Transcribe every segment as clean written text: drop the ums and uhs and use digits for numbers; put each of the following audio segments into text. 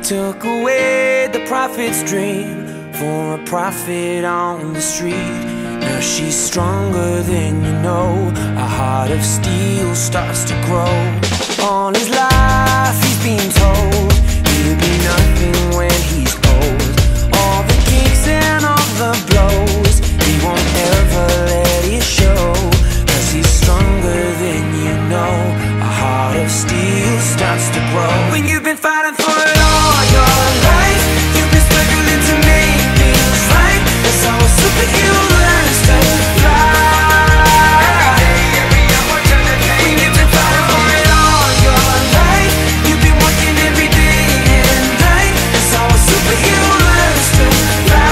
took away the prophet's dream for a prophet on the street. Now she's stronger than you know. A heart of steel starts to grow. All his life he's been told he'll be nothing when he's old. All the kicks and all the blows, he won't ever let it show. 'Cause he's stronger than you know. A heart of steel starts to grow. When you've been fighting for it all your life, you've been struggling to make things right. That's how a superhero learns to fly. When you've been fighting for it all your life, you've been working every day and night. That's how a superhero learns to fly.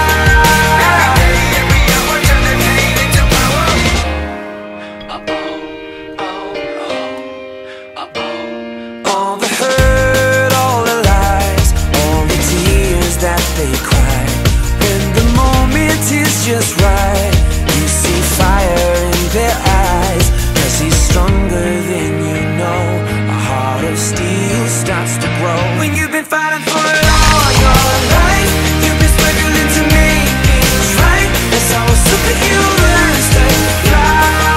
All the hurt, all the lies, all the tears that they cry. When the moment is just right, you see fire in their eyes. 'Cause he's stronger than you know. A heart of steel starts to grow. When you've been fighting for it all your life, you've been struggling to make things right. That's how a superhero learns to fly.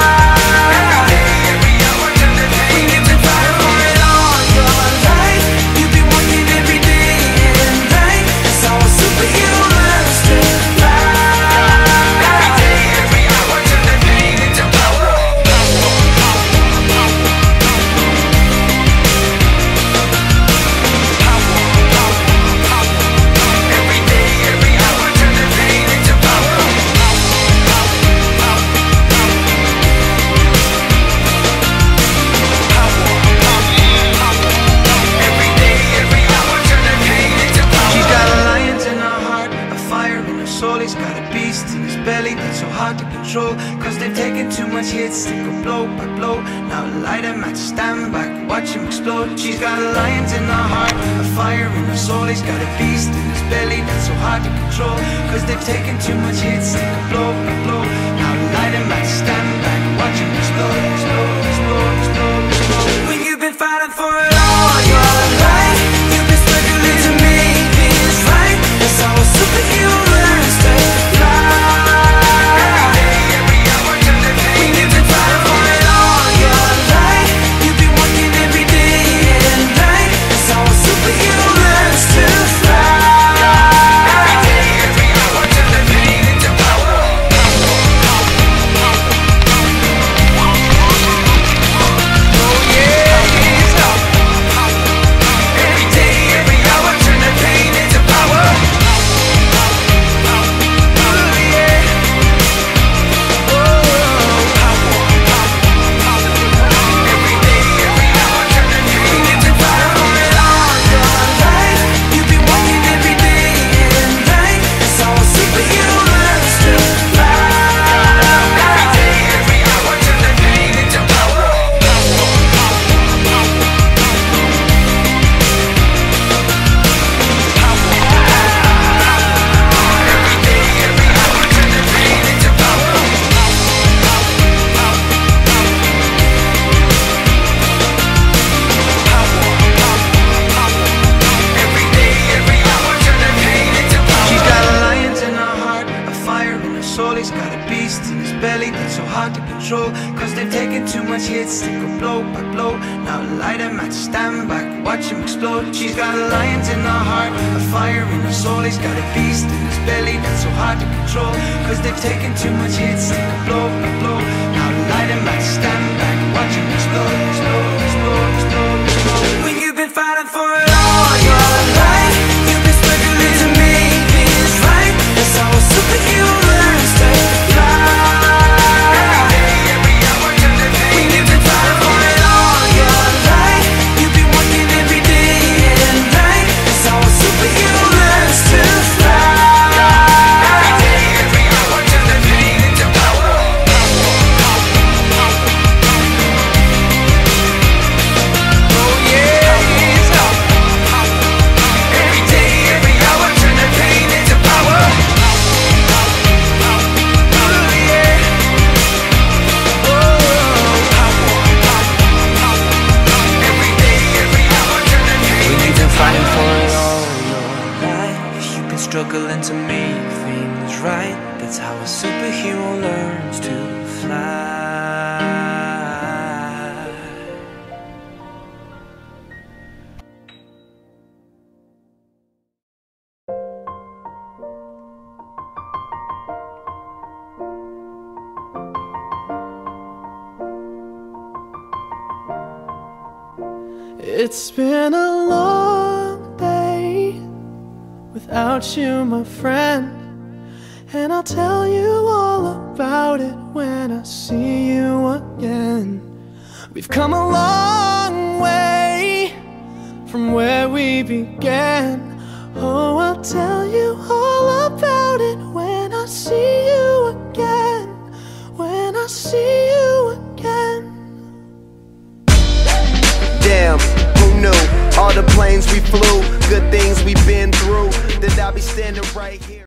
When you've been fighting for it all your life, you've been working every day and night. That's how a superhero learns to fly. Every hour, turn the pain into power. Every day, every hour, turn the pain into power. Every day, every hour, turn the pain into power. She's got a lion in her heart, a fire in her soul. He's got a beast in his belly that's so hard to control. 'Cause they've taken too much hits, they go blow by blow. Now light him at stand back, watch him explode. She's got a lion in her heart, a fire in her soul. He's got a beast in his belly that's so hard to control. 'Cause they've taken too much hits, they go blow by blow. Now light him at stand back, watch him explode, explode, explode, explode, explode. When you've been fighting for it all your life, you've been struggling to make things right. That's how a superhero learns to fly. When you've been fighting for it all your life, you've been working every day and night. That's how a superhero learns to fly. Every day, every hour, turn the pain into power. Oh yeah, every day, every hour, turn the pain into power. Oh yeah. Every day, every hour, turn the pain into power. For it all your life, you've been working every day and night. That's how a superhero learns to fly. Every day, every hour, turn the pain into power. Every day, every hour, turn the pain into power. Every day, every hour, turn the pain into power. She's got a lion in her heart, a fire in her soul. He's got a beast in his belly that's so hard to control. 'Cause they've taken too much hits, they go blow by blow. Now light him at stand back, watch him explode. She's got a lion in her heart, a fire in her soul. He's got a beast in his belly that's so hard to control. 'Cause they've taken too much hits, they go blow by blow. Now light him at stand back, watch him explode, explode, explode, explode, explode. When you've been fighting for it all your life, you've been struggling to make things right. That's how a superhero learns to fly. When you've been fighting for it all your life, you've been working every day and night. That's how a superhero learns to fly. Every day, every hour, turn the pain into power. Oh yeah, and struggling to make things right. That's how a superhero learns to fly. It's been a long day without you, my friend, and I'll tell you all about it when I see you again. We've come a long way from where we began. Oh, I'll tell you all about it when I see you again. When I see you again. Damn, who knew? All the planes we flew, good things we've been through, that I'll be standing right here.